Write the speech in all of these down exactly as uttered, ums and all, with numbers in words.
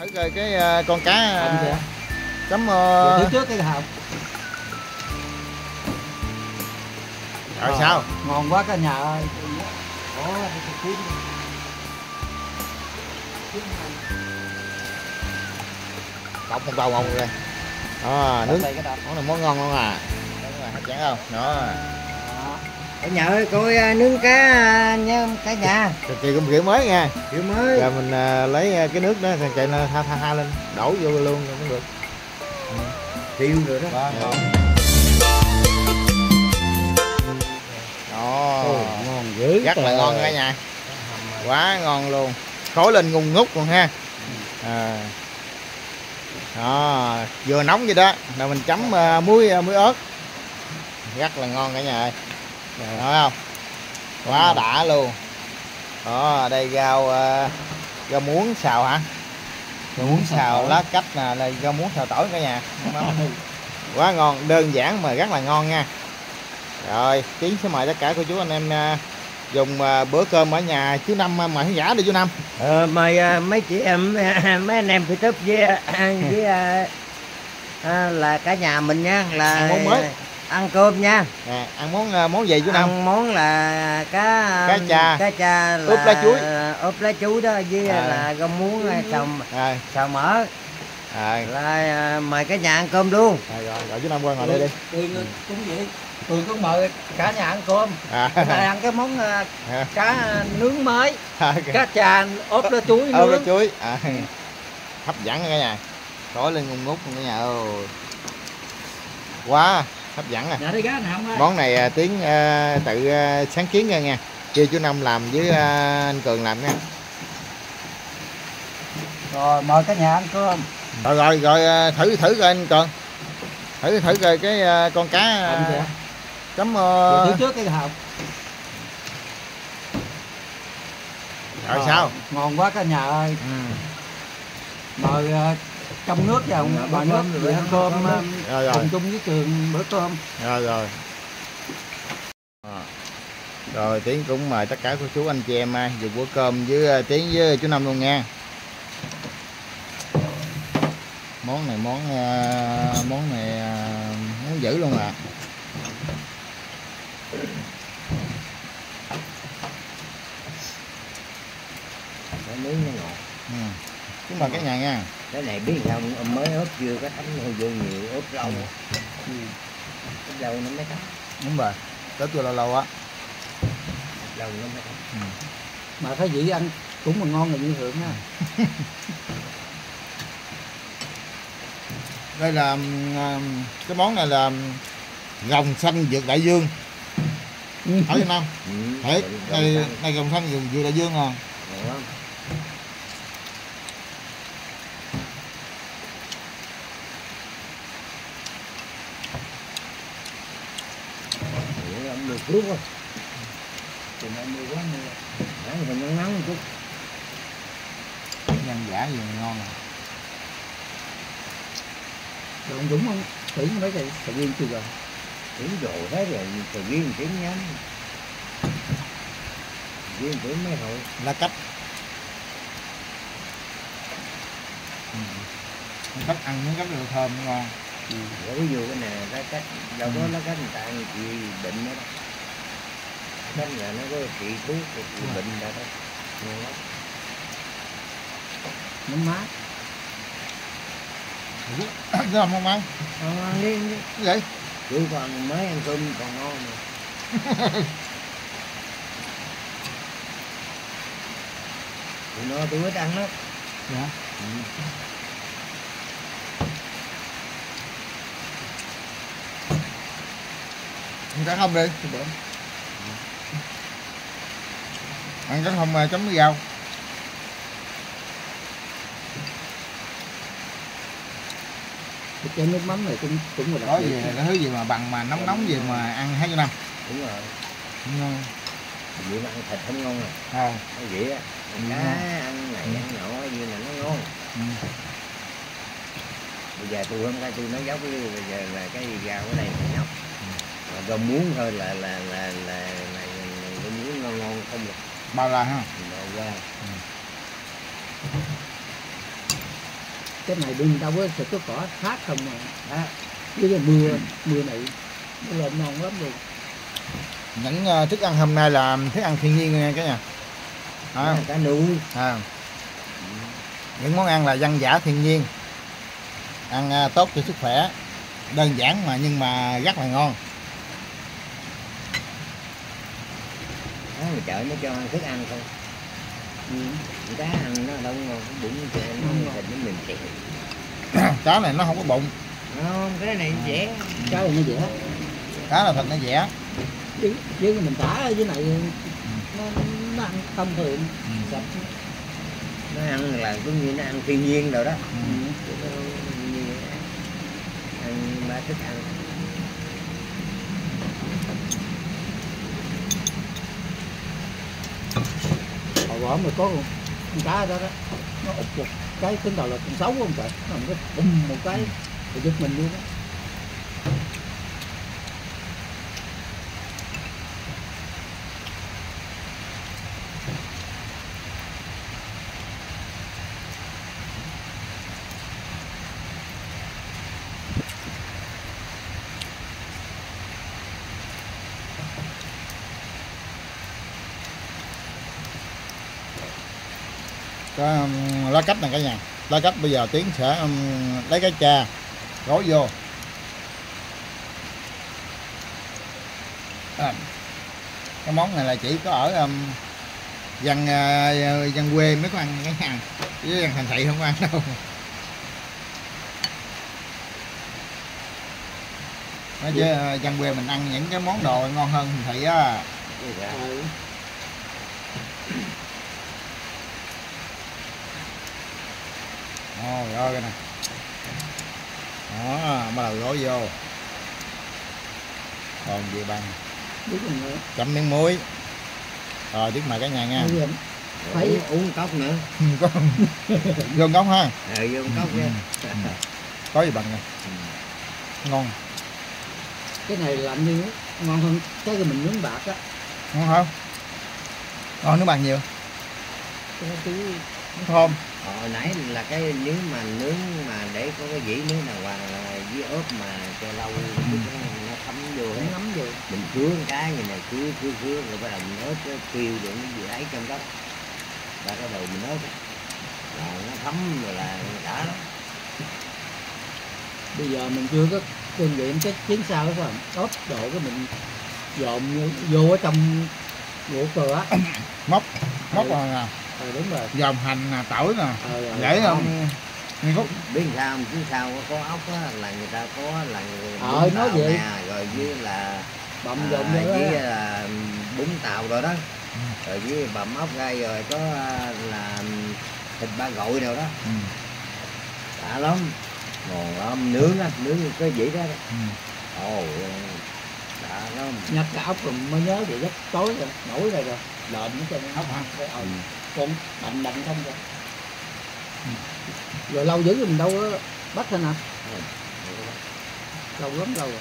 thử coi cái con cá chấm uh... trước cái hộp. Rồi sao? Ngon quá cả nhà ơi. Cộng một đầu ngon rồi. Đó, nướng. Món này món ngon không à? Hấp dẫn không? Đó. Cả nhà ơi, coi nướng cá nha cả nhà. Chị cũng kiểu mới nha. Kiểu mới. Giờ mình uh, lấy cái nước đó thằng chạy nó tha tha tha lên, đổ vô luôn cũng được. Tiêu rồi đó. Đó. Đó. Đó. Ồ, ngon dữ. Rất là ngon cả nhà. Quá ngon luôn. Khói lên ngun ngút luôn ha. À. Đó, vừa nóng vậy đó là mình chấm uh, muối uh, muối ớt. Rất là ngon cả nhà ơi. Thấy không? Quá đã luôn. Đó, đây rau uh, rau muống xào hả? Rau muống xào lá cách nè, là rau muống xào tỏi cả nhà. Quá ngon, đơn giản mà rất là ngon nha. Rồi, Tiến sẽ mời tất cả cô chú anh em uh, dùng uh, bữa cơm ở nhà chú Năm uh, mời khán giả đi chú Năm. Ờ, mời uh, mấy chị em mấy anh em YouTube với với uh, uh, là cả nhà mình nha, là ăn món mới, ăn cơm nha. À, ăn món uh, món gì chú Năm? Ăn món là cá cá cha, cá cha là ốp lá chuối, ốp lá chuối đó với à. là rau muống xào à. xào mỡ. À. Là mời cả nhà ăn cơm luôn. Rồi rồi, rồi chú Năm qua ngồi đây đi. Tường cũng vậy. Tường cũng mời cả nhà ăn cơm. À. Này ăn cái món uh, à. cá nướng mới. À. Cá cha ốp lá chuối nướng. Ốp lá chuối. À. Hấp dẫn cả nhà. Khói lên ngun ngút cả nhà ơi. Quá hấp dẫn nè. Món này Tiến uh, tự uh, sáng kiến ra nha. Kêu chú Năm làm với uh, anh Cường làm nha. Rồi mời cả nhà ăn cơm. Rồi rồi rồi thử thử coi anh Cường. Thử thử coi cái uh, con cá uh, chấm uh... thử trước cái hộp. Rồi à, sao? Ngon quá cả nhà ơi. Ừ. Mời uh, trong nước vào bà nước rồi ăn cơm rồi, rồi. cùng chung với Cường bữa cơm. Rồi rồi. À. Rồi Tiến cũng mời tất cả cô chú anh chị em dùng bữa cơm với Tiến với chú Năm luôn nha. Món này món uh, món này uh, món dữ luôn à. Cái nướng nó ngọt. Ừ. Chúng mà cái nhà nha. Cái này biết sao mới ốp chưa có thấm vô nhiều ốp lâu. Ừ. Ốp lâu nó mới thấm. Đúng rồi. Ốp chưa lâu lâu á. Lâu nó mới thấm. Ừ. Mà thấy vị ăn cũng mà ngon là như thường ha. Đây là cái món này là gồng xanh vượt đại dương. Ở Việt Nam. Ừ. Thiệt, này này gồng xanh vượt đại dương à. Ừ. Được lúc rồi. Chừng ăn mưa quá mưa. Đấy, mình nắng nắng một chút. Nhân giả gì ngon à. Rồi ông Dũng không? Thử mấy cái sầu riêng chưa rồi? Thử đồ hết rồi, sầu riêng kiếm nhắm. Riêng thử mấy hồi. Lá cách. Ừ. Cách ăn miếng cách rất thơm ngon. Ừ. Ví dụ cái này lá cách, đâu có lá cách người ta ăn chị bệnh đó. Cách là nó có trị thuốc, trị ừ. bệnh ra đó. Ngon lắm. Nó mát. Cái làm không ăn? Ờ, ăn đi, đi. Cái gì? Cứ còn mới ăn cơm còn ngon mà. Tụi nó tôi ít ăn đó. Dạ. Ừ. Ăn cá không đi. Ăn cá không chấm với rau. Cái nước mắm này cũng cũng là có gì là cái thứ gì mà bằng mà nóng nóng gì mà ăn hai cho năm. Đúng rồi. Ngon. Vậy mà ăn thịt không ngon rồi. Không. Cái vậy á, ăn cá, ăn này, ăn nọ gì là nó ngon. Ừ. Bây giờ tôi hôm nay tôi nói dốc với bây giờ là cái rau ở đây phải nhóc. Ừ. Rau muống thôi là là là là rau muống ngon ngon không được. Bao la ha. Bao la. Ừ. cái này đừng đâu có sụt cái cỏ khác không mà à, với cái mưa mưa này nó lên ngon lắm luôn. Những uh, thức ăn hôm nay là thức ăn thiên nhiên nha cả nhà. À, cá nuôi. À, những món ăn là dân dã thiên nhiên, ăn uh, tốt cho sức khỏe, đơn giản mà nhưng mà rất là ngon. Đó, người chợ nó cho ăn thức ăn không. Ừ. Cá ăn nó đâu ngon, cái bụng nó thịt nó mềm xẹo. Cá này nó không có bụng. Không, cái này dẻ. Cá này nó dẻ. Cá là thịt nó dẻ. Chứ, chứ mình thả ở dưới này nó, nó ăn thông thường. Ừ. Sạch. Nó ăn là cũng như nó ăn thiên nhiên rồi đó. Ừ. Nó như ăn ba thức ăn. Hồi bữa mà có con cá đó đó, nó ụt một cái tính đầu là con xấu không trời, nó một cái bùm một cái thì giật mình luôn đó. Có um, lá cách này cả nhà. Lá cách bây giờ Tiến sẽ um, lấy cái cha gói vô. À, cái món này là chỉ có ở um, dân uh, dân quê mới có ăn cái hàng, với dân thành thị không có ăn đâu. Nói chứ uh, dân quê mình ăn những cái món đồ ngon hơn thành thị á. Ừ. Ôi ơi cái này. Đó, bắt đầu gói vô. Còn gì bằng chấm miếng muối. Rồi tiếp mời cả nhà nha. Phải uống cốc nữa. Có vô cốc ha. Ờ vô cốc nha. Có gì bằng nè. Ngon. Cái này làm như ngon hơn cái mình nướng bạc á. Ngon không? Ngon nước bằng nhiều. Cái thứ thơm. Hồi nãy là cái nếu mà nướng mà để có cái dĩ nướng nào hoặc là với ớt mà cho lâu ừ. nó thấm vô nó ngấm vô mình cứa cái như này cứa cứa cứa rồi bắt đầu mình ớt nó kêu được cái gì ấy trong đó và cái đầu mình ớt là nó thấm rồi là đã lắm. Bây giờ mình chưa có kinh nghiệm cái chuyến sau đó phải không? Ốp độ cái mình dồn vô ở trong rượu cửa móc móc rồi nè. Ừ, đúng rồi. Dòm hành nè, tỏi nè. Ừ, để không nguyên khúc. Biết sao chứ sao có ốc á là người ta có là người ờ nói vậy nè, rồi với là bầm à, dồn vô với đó. là bún tàu rồi đó ừ. Rồi với bầm ốc ra rồi có là thịt ba gội nào đó ừ. Đã lắm, ngon lắm, nướng á, nướng cái gì đó ừ. Ồ đã lắm. Nhặt cái ốc rồi mới nhớ vậy giấc tối rồi nổi rồi rồi lợn nó trên ốc hả? Cái ừ. Con đậm đậm không rồi ừ. Rồi lâu dữ mình đâu có bắt thôi nè ừ. Lâu lắm lâu rồi.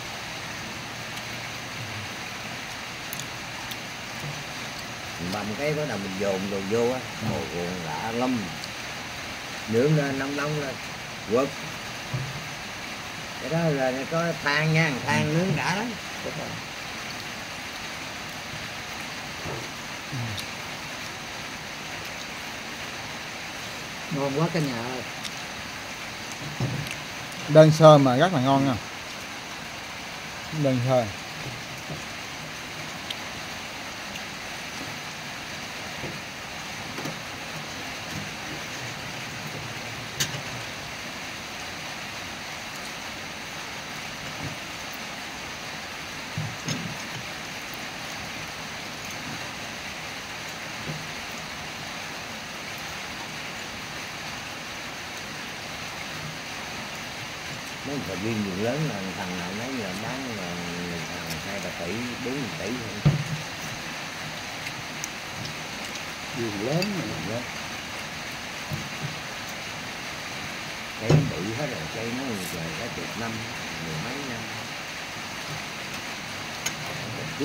Bầm cái đó là mình dồn đồ vô á, ồ ừ. Đã lắm, nướng lên nóng nóng lên quất cái đó là có than nha, than nướng đã lắm. Ngon quá cả nhà ơi. Đơn sơ mà rất là ngon nha. Đơn sơ. Mấy thợ viên nhiều lớn là thằng nào nấy là bán là thằng hai ba tỷ, bốn tỷ thôi. Vườn lớn mà lớn. Cây bự hết rồi, cây nó trời cả chục năm, mười mấy năm. Chứ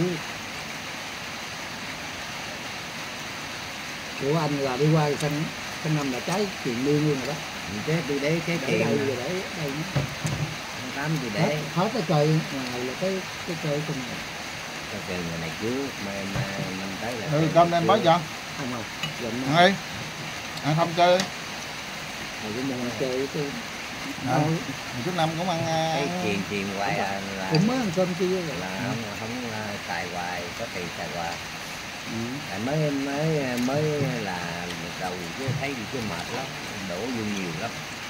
của anh là đi qua sân sân năm là trái truyền miên luôn rồi đó. Chế tôi để cái để tiền đây nè. rồi để đây Tám tôi hết, để hết cái cây ngoài là cái cái cây trong này cái tiền người này trước mà mà mình tới là Ừ, cơm lên bó cho. không không dành Ăn đi. Ăn không chơi. rồi cái mình chơi cái Ờ. Chút năm cũng ăn cái uh, chuyện chuyện hoài là là, cũng mới ăn cơm chia rồi là không không uh, xài hoài, có tiền xài hoài. ừ. À, mới mới mới là đầu chứ thấy gì chứ mệt lắm, đổ vô nhiều lắm.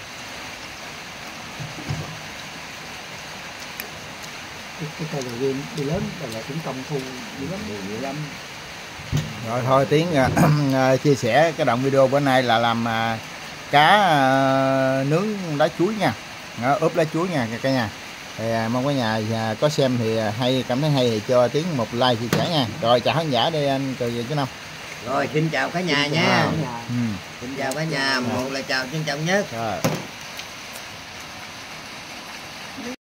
cái, cái cây đầu tiên đi lớn là cũng công thu dữ lắm Nhiều lắm. Rồi thôi Tiến uh, chia sẻ cái đoạn video bữa nay là làm uh, cá uh, nướng lá chuối nha, đó, ướp lá chuối nha cả nhà. Thì uh, mong cả nhà uh, có xem thì uh, hay cảm thấy hay thì cho Tiến một like chia sẻ nha. Rồi chào khán giả đi anh từ về chú Năm. Rồi xin chào cả nhà Xin nha. chào cả nhà. Ừ. Xin chào cả nhà, một là chào trân trọng nhất. Rồi.